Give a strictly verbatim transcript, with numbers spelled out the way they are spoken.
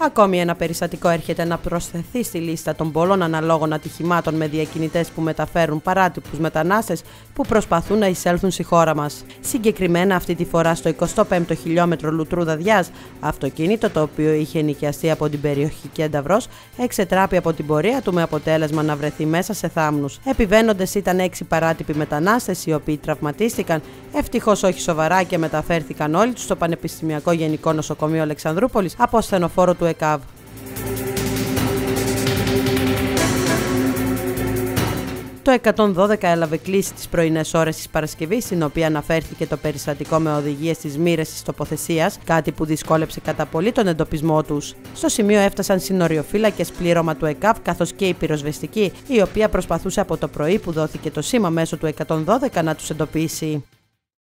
Ακόμη ένα περιστατικό έρχεται να προσθεθεί στη λίστα των πολλών αναλόγων ατυχημάτων με διακινητές που μεταφέρουν παράτυπους μετανάστες που προσπαθούν να εισέλθουν στη χώρα μας. Συγκεκριμένα αυτή τη φορά στο εικοστό πέμπτο χιλιόμετρο Λουτρού-Δαδιάς, αυτοκίνητο το οποίο είχε ενοικιαστεί από την περιοχή Κένταβρος εξετράπη από την πορεία του με αποτέλεσμα να βρεθεί μέσα σε θάμνους. Επιβαίνοντες ήταν έξι παράτυποι μετανάστες οι οποίοι τραυματίστηκαν, ευτυχώς όχι σοβαρά, και μεταφέρθηκαν όλοι τους στο Πανεπιστημιακό Γενικό Νοσοκομείο Αλεξανδρούπολης από ασθενοφόρο του ΕΚΑΒ. Το εκατόν δώδεκα έλαβε κλήση τις πρωινές ώρες της Παρασκευής, στην οποία αναφέρθηκε το περιστατικό με οδηγίες της μοίρας της τοποθεσίας, κάτι που δυσκόλεψε κατά πολύ τον εντοπισμό τους. Στο σημείο έφτασαν συνοριοφύλακες, πλήρωμα του ΕΚΑΒ καθώς και η πυροσβεστική, η οποία προσπαθούσε από το πρωί που δόθηκε το σήμα μέσω του εκατόν δώδεκα να τους εντοπίσει.